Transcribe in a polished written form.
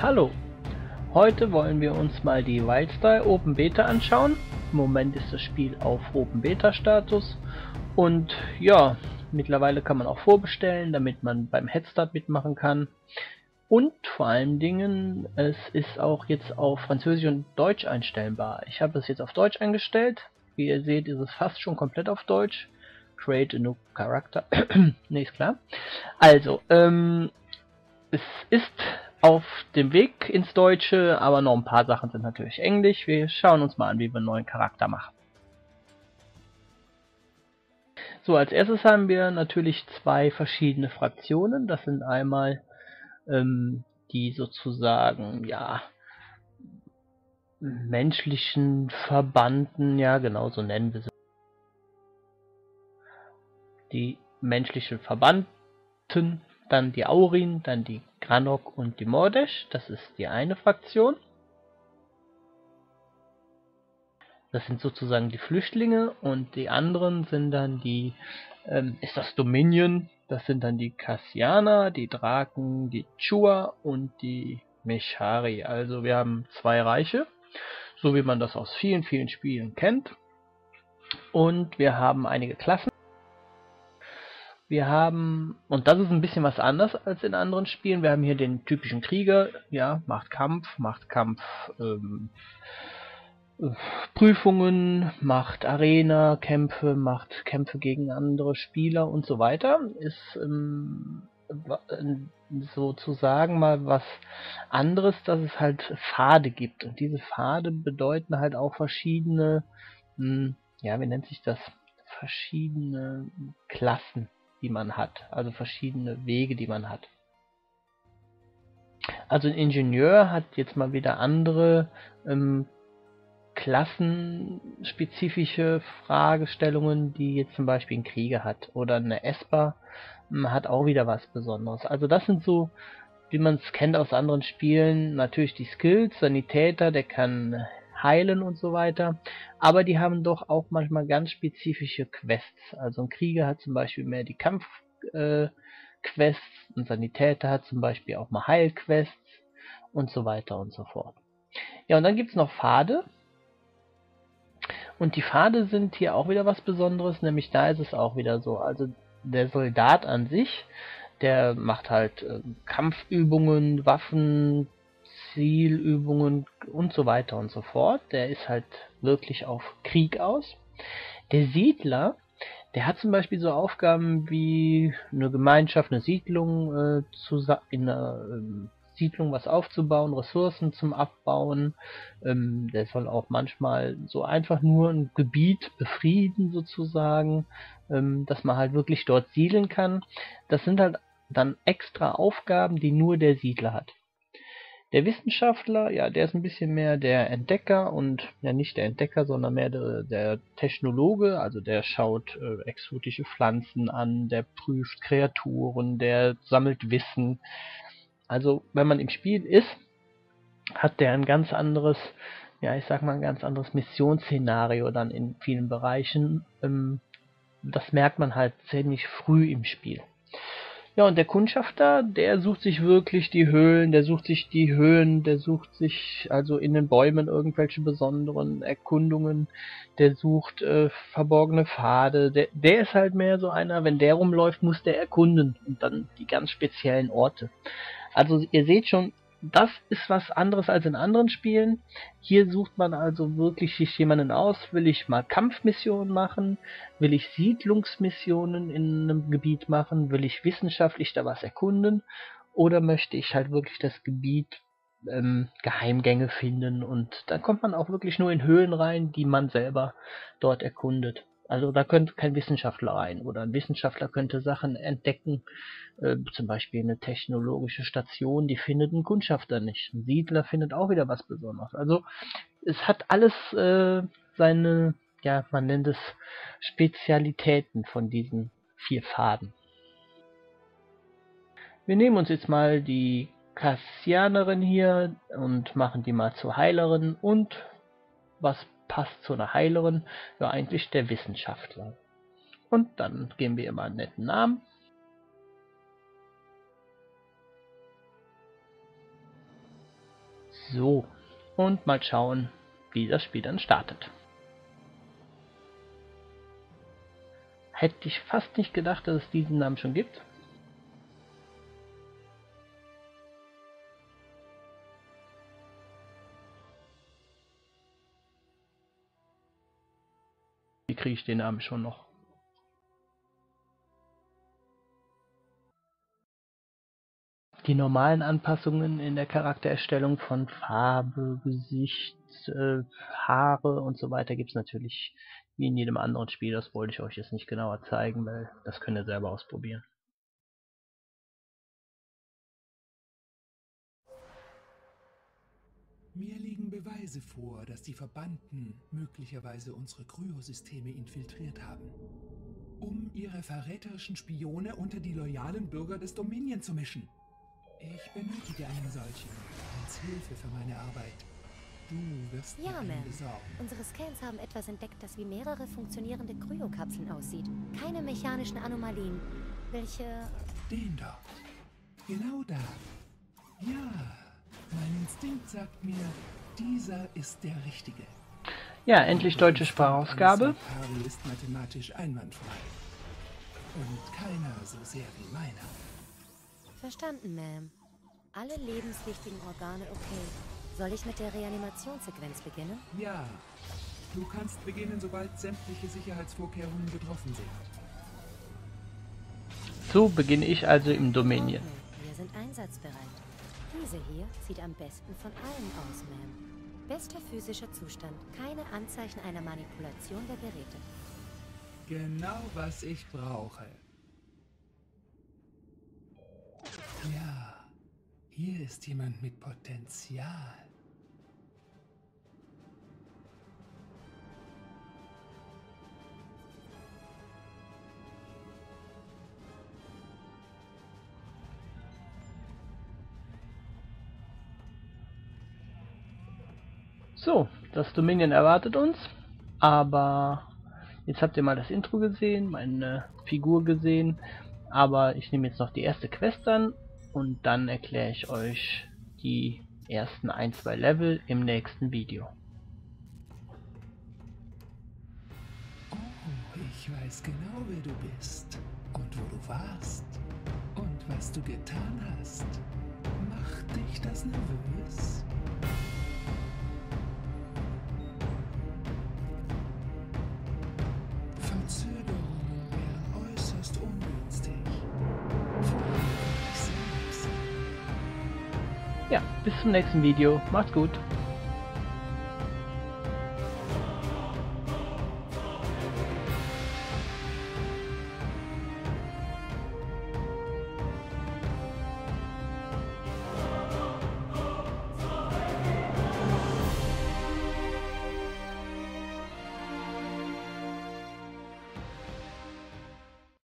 Hallo, heute wollen wir uns mal die Wildstyle Open Beta anschauen. Im Moment ist das Spiel auf Open Beta Status und ja, mittlerweile kann man auch vorbestellen, damit man beim Headstart mitmachen kann. Und vor allen Dingen, es ist auch jetzt auf Französisch und Deutsch einstellbar. Ich habe es jetzt auf Deutsch eingestellt. Wie ihr seht, ist es fast schon komplett auf Deutsch. Create a new character. Ne, ist klar. Also, es ist auf dem Weg ins Deutsche, aber noch ein paar Sachen sind natürlich Englisch. Wir schauen uns mal an, wie wir einen neuen Charakter machen. So, als erstes haben wir natürlich zwei verschiedene Fraktionen. Das sind einmal die sozusagen, ja, menschlichen Verbanden, ja genau so nennen wir sie. Die menschlichen Verbannten, dann die Aurin, dann die Granok und die Mordesh. Das ist die eine Fraktion. Das sind sozusagen die Flüchtlinge und die anderen sind dann die, ist das Dominion, das sind dann die Cassianer, die Draken, die Chua und die Mechari. Also wir haben zwei Reiche, so wie man das aus vielen, vielen Spielen kennt. Und wir haben einige Klassen. Wir haben, und das ist ein bisschen was anders als in anderen Spielen, wir haben hier den typischen Krieger, ja, macht Kampf, Prüfungen, macht Arena-Kämpfe, macht Kämpfe gegen andere Spieler und so weiter. Ist sozusagen mal was anderes, dass es halt Pfade gibt. Und diese Pfade bedeuten halt auch verschiedene, ja, wie nennt sich das? Verschiedene Klassen, die man hat. Also verschiedene Wege, die man hat. Also ein Ingenieur hat jetzt mal wieder andere klassenspezifische Fragestellungen, die jetzt zum Beispiel ein Krieger hat. Oder eine Esper hat auch wieder was Besonderes. Also das sind so, wie man es kennt aus anderen Spielen, natürlich die Skills. Sanitäter, der kann heilen und so weiter. Aber die haben doch auch manchmal ganz spezifische Quests. Also ein Krieger hat zum Beispiel mehr die Kampfquests, ein Sanitäter hat zum Beispiel auch mal Heilquests und so weiter und so fort. Ja, und dann gibt es noch Pfade. Und die Pfade sind hier auch wieder was Besonderes, nämlich da ist es auch wieder so. Also der Soldat an sich, der macht halt Kampfübungen, Waffen, Zielübungen und so weiter und so fort. Der ist halt wirklich auf Krieg aus. Der Siedler, der hat zum Beispiel so Aufgaben wie eine Gemeinschaft, eine Siedlung in einer Siedlung was aufzubauen, Ressourcen zum Abbauen. Der soll auch manchmal so einfach nur ein Gebiet befrieden sozusagen, dass man halt wirklich dort siedeln kann. Das sind halt dann extra Aufgaben, die nur der Siedler hat. Der Wissenschaftler, ja, der ist ein bisschen mehr der Entdecker und ja nicht der Entdecker, sondern mehr der Technologe, also der schaut exotische Pflanzen an, der prüft Kreaturen, der sammelt Wissen. Also wenn man im Spiel ist, hat der ein ganz anderes, ja ich sag mal ein ganz anderes Missionsszenario dann in vielen Bereichen. Das merkt man halt ziemlich früh im Spiel. Ja, und der Kundschafter, der sucht sich wirklich die Höhlen, der sucht sich die Höhen, der sucht sich also in den Bäumen irgendwelche besonderen Erkundungen, der sucht verborgene Pfade, der ist halt mehr so einer, wenn der rumläuft, muss der erkunden und dann die ganz speziellen Orte. Also ihr seht schon, das ist was anderes als in anderen Spielen. Hier sucht man also wirklich sich jemanden aus. Will ich mal Kampfmissionen machen? Will ich Siedlungsmissionen in einem Gebiet machen? Will ich wissenschaftlich da was erkunden? Oder möchte ich halt wirklich das Gebiet Geheimgänge finden? Und dann kommt man auch wirklich nur in Höhlen rein, die man selber dort erkundet. Also da könnte kein Wissenschaftler rein oder ein Wissenschaftler könnte Sachen entdecken, zum Beispiel eine technologische Station, die findet ein Kundschafter nicht. Ein Siedler findet auch wieder was Besonderes. Also es hat alles seine, ja, man nennt es Spezialitäten von diesen 4 Pfaden. Wir nehmen uns jetzt mal die Cassianerin hier und machen die mal zur Heilerin. Und was passt zu einer Heilerin? Ja, eigentlich der Wissenschaftler. Und dann geben wir ihr mal einen netten Namen. So, und mal schauen, wie das Spiel dann startet. Hätte ich fast nicht gedacht, dass es diesen Namen schon gibt. Wie kriege ich den Namen schon noch? Die normalen Anpassungen in der Charaktererstellung von Farbe, Gesicht, Haare und so weiter gibt es natürlich wie in jedem anderen Spiel. Das wollte ich euch jetzt nicht genauer zeigen, weil das könnt ihr selber ausprobieren. Mir liegen Beweise vor, dass die Verbannten möglicherweise unsere Kryosysteme infiltriert haben, um ihre verräterischen Spione unter die loyalen Bürger des Dominion zu mischen. Ich benötige einen solchen als Hilfe für meine Arbeit. Du wirst mir einen besorgen. Unsere Scans haben etwas entdeckt, das wie mehrere funktionierende Kryokapseln aussieht. Keine mechanischen Anomalien. Welche... Den dort. Genau da. Ja, mein Instinkt sagt mir, dieser ist der Richtige. Ja, endlich deutsche Sprachausgabe. Harry ist mathematisch einwandfrei. Und keiner so sehr wie meiner. Verstanden, Ma'am. Alle lebenswichtigen Organe okay. Soll ich mit der Reanimationssequenz beginnen? Ja. Du kannst beginnen, sobald sämtliche Sicherheitsvorkehrungen getroffen sind. So beginne ich also im Dominion. Wir sind einsatzbereit. Diese hier sieht am besten von allen aus, Ma'am. Bester physischer Zustand. Keine Anzeichen einer Manipulation der Geräte. Genau, was ich brauche. Ja, hier ist jemand mit Potenzial. So, das Dominion erwartet uns, aber jetzt habt ihr mal das Intro gesehen, meine Figur gesehen, aber ich nehme jetzt noch die erste Quest an und dann erkläre ich euch die ersten 1-2 Level im nächsten Video. Oh, ich weiß genau, wer du bist und wo du warst und was du getan hast. Macht dich das nervös? Verzögerungen wären äußerst ungünstig. Ja, bis zum nächsten Video. Macht's gut.